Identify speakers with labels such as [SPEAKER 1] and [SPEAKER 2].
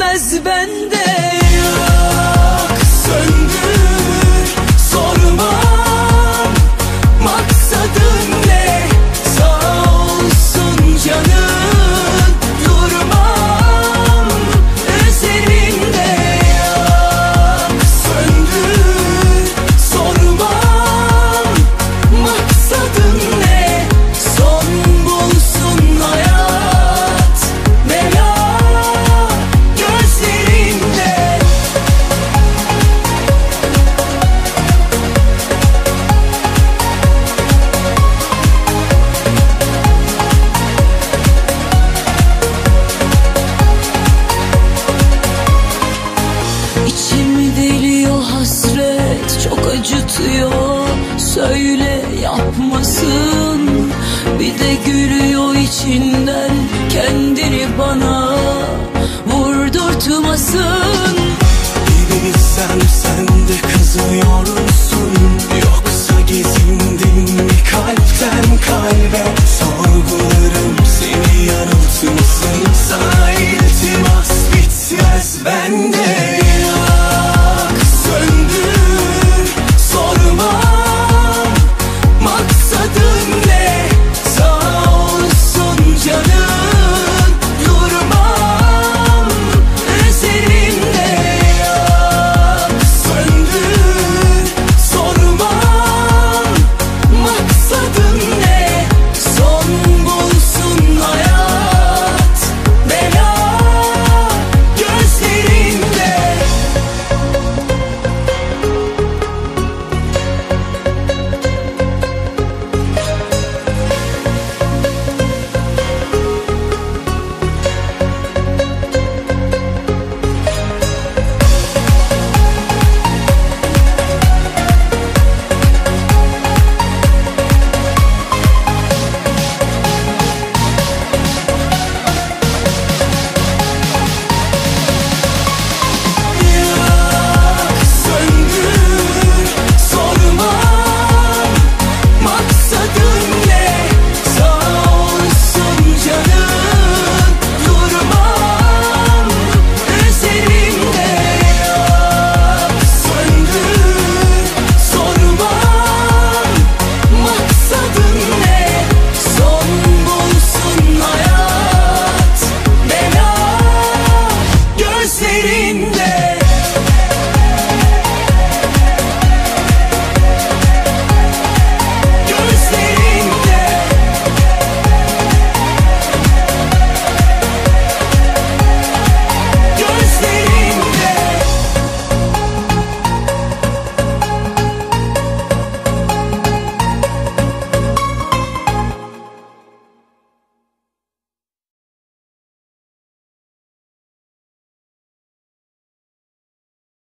[SPEAKER 1] bitmez bende. Yak söndür, sormam maksadın ne, sağ olsun canım, durmam üzerinde. Yak söndür, sormam maksadın ne, son bulsun hayat bela gözlerinde. İçimi deliyor hasret, çok acıtıyor, söyle yapmasın. Bir de gülüyor içinden, kendini bana vurdurtmasın.
[SPEAKER 2] Bir bilsem sen de kızıyor musun, yoksa gezindin mi kalpten kalbe? Sorgularım seni yanıltmasın, sana iltimas bitmez bende.